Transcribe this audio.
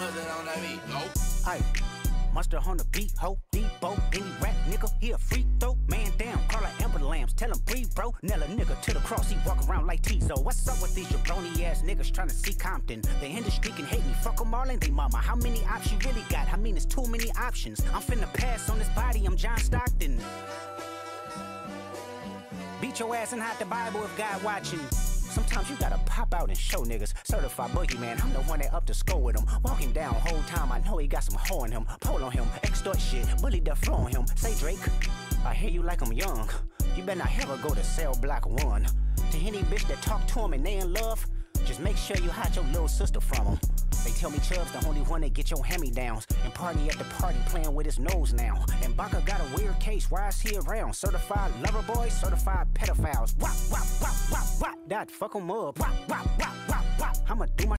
Mustard on that beat, go. Aye, mustard on the beat, ho. Debo, any rap nigga, he a free throw. Man down, call like Amber Lambs, tell him breathe, bro. Nail a nigga to the cross, he walk around like Tizo. What's up with these jabroni ass niggas trying to see Compton? The industry can hate me, fuck them all and they mama. How many options you really got? I mean, it's too many options. I'm finna pass on this body, I'm John Stockton. Beat your ass and hide the Bible if God watching. Sometimes you gotta pop out and show niggas. Certified boogeyman, I'm the one that up to score with him. Walk him down whole time, I know he got some hoe in him. Pole on him, extort shit, bully the flow on him. Say Drake, I hear you like I'm young. You better not ever go to cell block 1. To any bitch that talk to him and they in love, just make sure you hide your little sister from him. They tell me Chubb's the only one that get your hand-me-downs, and party at the party playing with his nose now. And Baka got a weird case, why is he around? Certified lover boys, certified pedophiles. Wop, wop, wop, wop, wop. That fuck him up. Wop, wop, wop, wop, wop. I'ma do my